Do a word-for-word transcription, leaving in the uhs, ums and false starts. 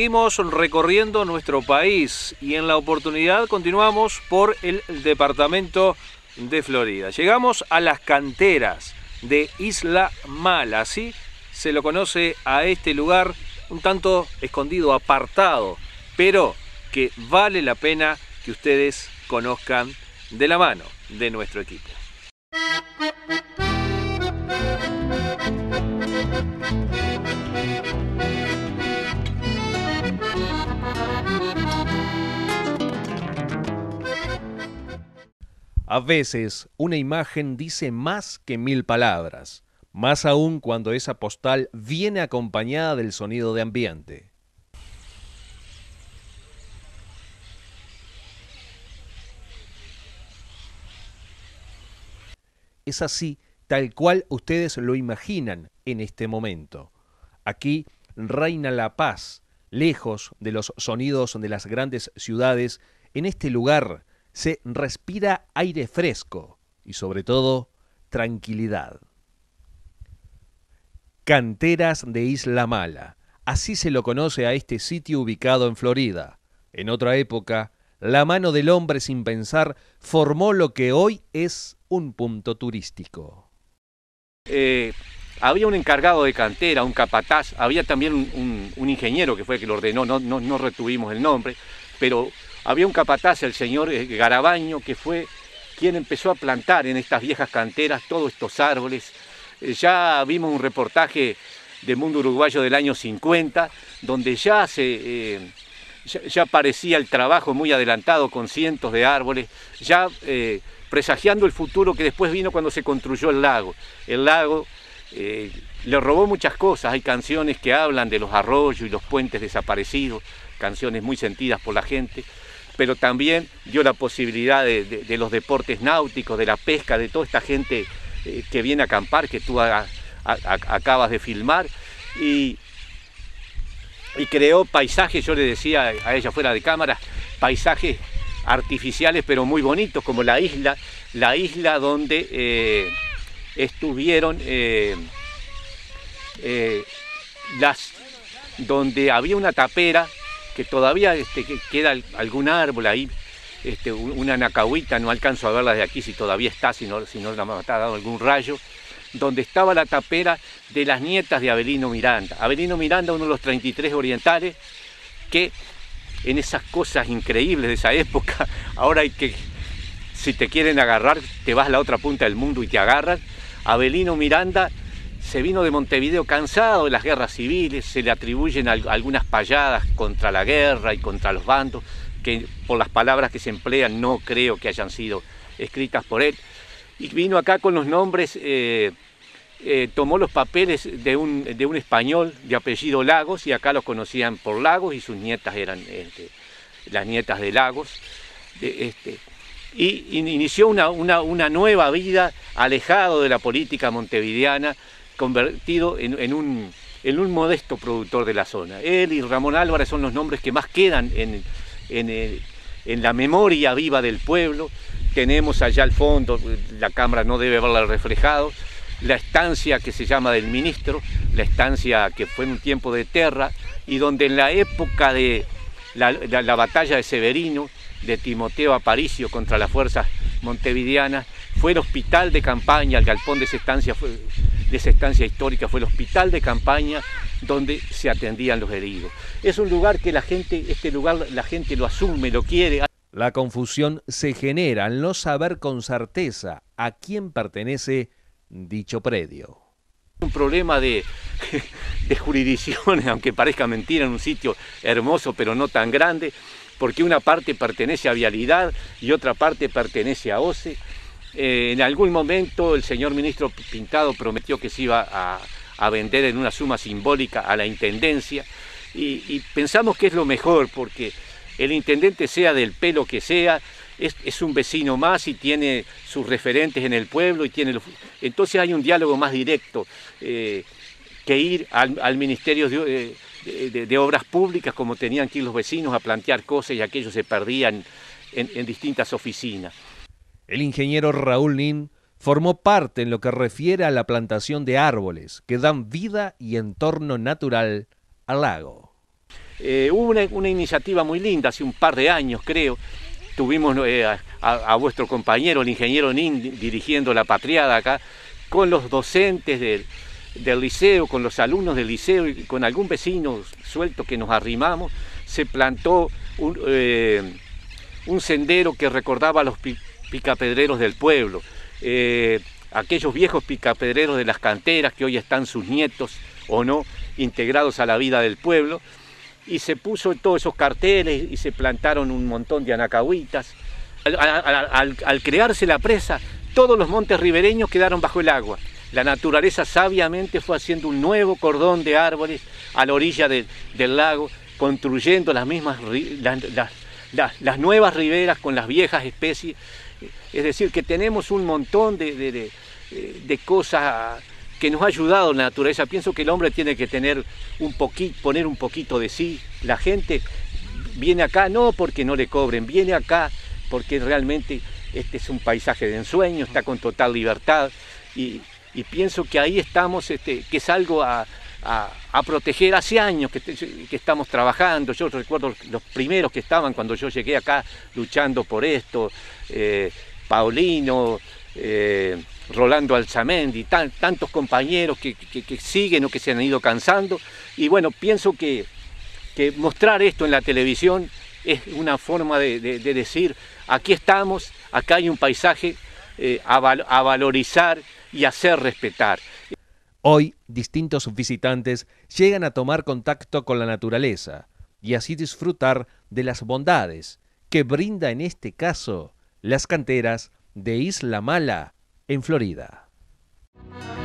Seguimos recorriendo nuestro país y en la oportunidad continuamos por el departamento de Florida. Llegamos a las canteras de Isla Mala, así se lo conoce a este lugar un tanto escondido, apartado, pero que vale la pena que ustedes conozcan de la mano de nuestro equipo. A veces una imagen dice más que mil palabras, más aún cuando esa postal viene acompañada del sonido de ambiente. Es así, tal cual ustedes lo imaginan en este momento. Aquí reina la paz, lejos de los sonidos de las grandes ciudades. En este lugar se respira aire fresco y sobre todo tranquilidad. Canteras de Isla Mala, así se lo conoce a este sitio ubicado en Florida. En otra época, la mano del hombre sin pensar formó lo que hoy es un punto turístico. Eh, había un encargado de cantera, un capataz, había también un, un, un ingeniero que fue el que lo ordenó, no, no, no retuvimos el nombre, pero había un capataz, el señor Garabaño, que fue quien empezó a plantar en estas viejas canteras todos estos árboles. Eh, ya vimos un reportaje de Mundo Uruguayo del año cincuenta, donde ya se... Eh, Ya, ya parecía el trabajo muy adelantado con cientos de árboles, ya eh, presagiando el futuro que después vino cuando se construyó el lago. El lago eh, le robó muchas cosas, hay canciones que hablan de los arroyos y los puentes desaparecidos, canciones muy sentidas por la gente, pero también dio la posibilidad de, de, de los deportes náuticos, de la pesca, de toda esta gente eh, que viene a acampar, que tú a, a, a, acabas de filmar, y y creó paisajes, yo le decía a ella fuera de cámara, paisajes artificiales pero muy bonitos, como la isla, la isla donde eh, estuvieron, eh, eh, las, donde había una tapera, que todavía este, que queda algún árbol ahí, este, una nacahuita, no alcanzo a verla de aquí si todavía está, si no, si no la ha dado algún rayo, donde estaba la tapera de las nietas de Avelino Miranda. Avelino Miranda, uno de los treinta y tres orientales, que en esas cosas increíbles de esa época, ahora hay que, si te quieren agarrar, te vas a la otra punta del mundo y te agarran. Avelino Miranda se vino de Montevideo cansado de las guerras civiles, se le atribuyen algunas payadas contra la guerra y contra los bandos, que por las palabras que se emplean no creo que hayan sido escritas por él. Y vino acá con los nombres, eh, eh, tomó los papeles de un, de un español de apellido Lagos, y acá los conocían por Lagos, y sus nietas eran este, las nietas de Lagos. De, este, y, y inició una, una, una nueva vida, alejado de la política montevideana, convertido en, en, un, en un modesto productor de la zona. Él y Ramón Álvarez son los nombres que más quedan en, en, el, en la memoria viva del pueblo. Tenemos allá al fondo, la cámara no debe verla reflejado, la estancia que se llama del ministro, la estancia que fue en un tiempo de Terra, y donde en la época de la, la, la batalla de Severino, de Timoteo Aparicio contra las fuerzas montevideanas, fue el hospital de campaña, el galpón de esa estancia, fue, de esa estancia histórica fue el hospital de campaña donde se atendían los heridos. Es un lugar que la gente, este lugar la gente lo asume, lo quiere. La confusión se genera al no saber con certeza a quién pertenece dicho predio. Un problema de, de jurisdicciones, aunque parezca mentira, en un sitio hermoso pero no tan grande, porque una parte pertenece a Vialidad y otra parte pertenece a O C E. Eh, en algún momento el señor ministro Pintado prometió que se iba a, a vender en una suma simbólica a la Intendencia, y, y pensamos que es lo mejor, porque el intendente, sea del pelo que sea, es, es un vecino más y tiene sus referentes en el pueblo, y tiene los, entonces hay un diálogo más directo eh, que ir al, al Ministerio de, de, de, de Obras Públicas, como tenían que ir los vecinos a plantear cosas, y aquellos se perdían en, en distintas oficinas. El ingeniero Raúl Nin formó parte en lo que refiere a la plantación de árboles que dan vida y entorno natural al lago. Eh, hubo una, una iniciativa muy linda, hace un par de años creo, tuvimos eh, a, a vuestro compañero, el ingeniero Nin, dirigiendo la patriada acá, con los docentes del, del liceo, con los alumnos del liceo y con algún vecino suelto que nos arrimamos, se plantó un, eh, un sendero que recordaba a los pi, picapedreros del pueblo, eh, aquellos viejos picapedreros de las canteras que hoy están sus nietos o no integrados a la vida del pueblo, y se puso todos esos carteles y se plantaron un montón de anacahuitas. Al, al, al, al crearse la presa, todos los montes ribereños quedaron bajo el agua. La naturaleza sabiamente fue haciendo un nuevo cordón de árboles a la orilla de, del lago, construyendo las mismas las, las, las, las nuevas riberas con las viejas especies. Es decir, que tenemos un montón de, de, de, de cosas que nos ha ayudado la naturaleza. Pienso que el hombre tiene que tener un poquito, poner un poquito de sí. La gente viene acá no porque no le cobren, viene acá porque realmente este es un paisaje de ensueño, está con total libertad, y, y pienso que ahí estamos, este, que es algo a, a, a proteger. Hace años que, que estamos trabajando, yo recuerdo los primeros que estaban cuando yo llegué acá luchando por esto, eh, Paulino, eh, Rolando Alzamendi, tan, tantos compañeros que, que, que siguen o que se han ido cansando, y bueno, pienso que, que mostrar esto en la televisión es una forma de, de, de decir, aquí estamos, acá hay un paisaje eh, a, val, a valorizar y hacer respetar. Hoy, distintos visitantes llegan a tomar contacto con la naturaleza y así disfrutar de las bondades que brinda en este caso las canteras de Isla Mala, en Florida.